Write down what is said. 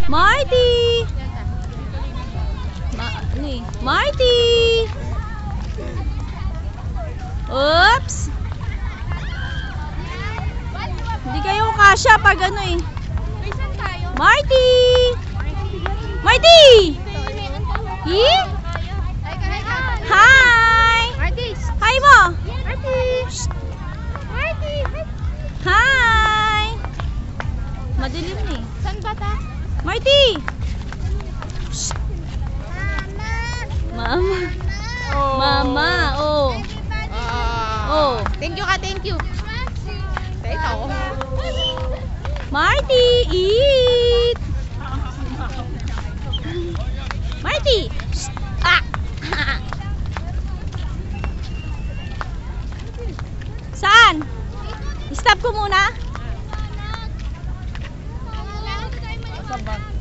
Marty! Marty! Oops! Hindi kayo kasya pag ano eh. Marty! Marty! Hi! Hi mo! Hi! Madilim eh. Saan ba ta? Marty! Mama! Mama! Oh! Oh! Thank you ka, thank you. Ito. Marty! Eat! Marty! Ah! Saan? Stop ko muna. Saan ba?